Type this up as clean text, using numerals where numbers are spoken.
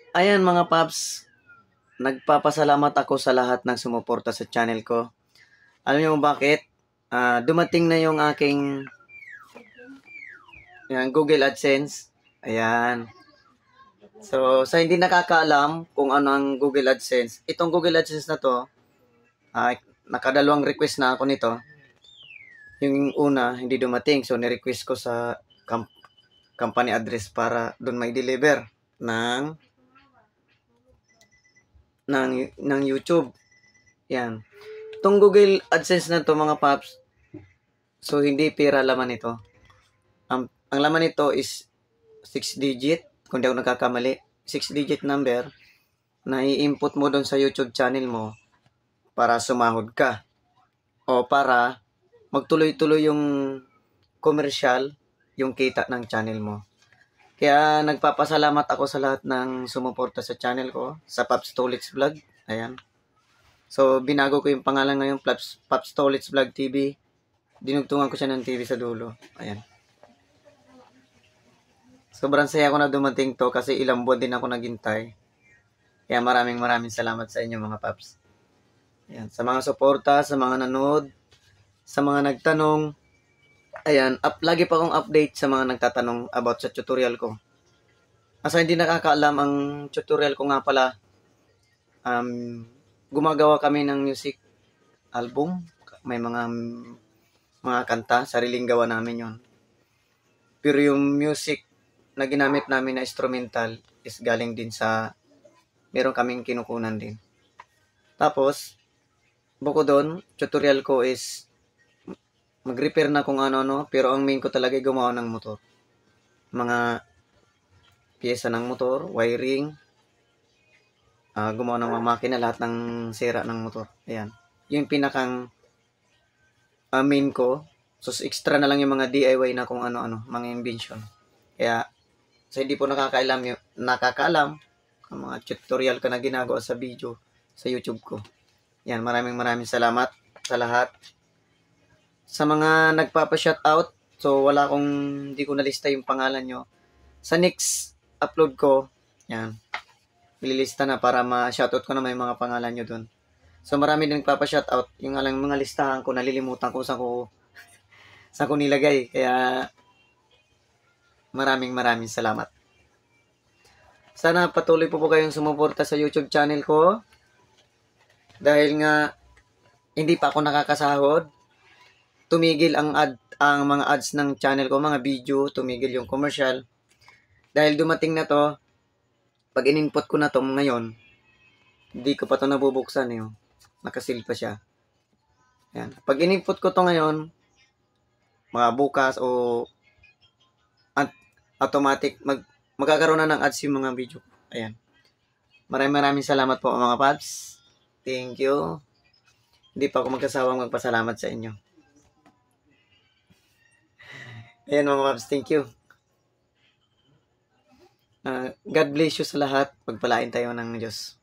Ayan mga paps, nagpapasalamat ako sa lahat ng sumuporta sa channel ko. Alam niyo bakit? Dumating na yung aking Google AdSense. Ayan. So, sa hindi nakakaalam kung ano ang Google AdSense, itong Google AdSense na to, nakadalawang request na ako nito. Yung una, hindi dumating. So, ni-request ko sa company address para doon may deliver ng YouTube. Yan. Itong Google AdSense na to mga paps, so hindi pera laman ito. Ang laman nito is 6 digit, kung di ako nagkakamali, 6 digit number na i-input mo doon sa YouTube channel mo para sumahod ka o para magtuloy-tuloy yung commercial, yung kita ng channel mo. Kaya nagpapasalamat ako sa lahat ng sumuporta sa channel ko, sa Pops Tolits Vlog. Ayan. So, binago ko yung pangalan ngayon, Pops Tolits Vlog TV. Dinugtungan ko siya ng TV sa dulo. Ayan. Sobrang saya ko na dumating to kasi ilang buwan din ako naghintay. Kaya maraming salamat sa inyo mga paps. Ayan. Sa mga suporta, sa mga nanood, sa mga nagtanong. Ayan, lagi pa akong update sa mga nagtatanong about sa tutorial ko. Asa hindi nakakaalam, ang tutorial ko nga pala, gumagawa kami ng music album. May mga kanta, sariling gawa namin yon. Pero yung music na ginamit namin na instrumental is galing din sa meron kaming kinukunan din. Tapos, bukod doon, tutorial ko is mag-repair na kung ano-ano, pero ang main ko talaga ay gumawa ng motor. Mga piyesa ng motor, wiring, gumawa ng mga makina, lahat ng sira ng motor. Ayan. Yung pinakang main ko. So, extra na lang yung mga DIY na kung ano-ano, mga invention. Kaya, sa hindi po nakakaalam ang mga tutorial ka na ginagawa sa video sa YouTube ko. Yan, maraming salamat sa lahat. Sa mga nagpapa-shoutout, so hindi ko nalista yung pangalan nyo. Sa next upload ko, yan, ililista na para ma-shoutout ko na may mga pangalan nyo dun. So marami din nagpapa-shoutout, yung alang mga listahan ko, nalilimutan ko sa ko nilagay. Kaya maraming salamat. Sana patuloy po kayong sumuporta sa YouTube channel ko. Dahil nga hindi pa ako nakakasahod. Tumigil ang mga ads ng channel ko, mga video, tumigil yung commercial. Dahil dumating na to, pag in-input ko na to ngayon, hindi ko pa to nabubuksan eh. Nakasil pa siya. Yan. Pag in-input ko to ngayon, mga bukas o automatic magkakaroon na ng ads yung mga video ko. Ayan. Maraming salamat po mga paps. Thank you. Hindi pa ako magkasawang magpasalamat sa inyo. Ayan mga paps, thank you. God bless you sa lahat. Pagpalain tayo ng Diyos.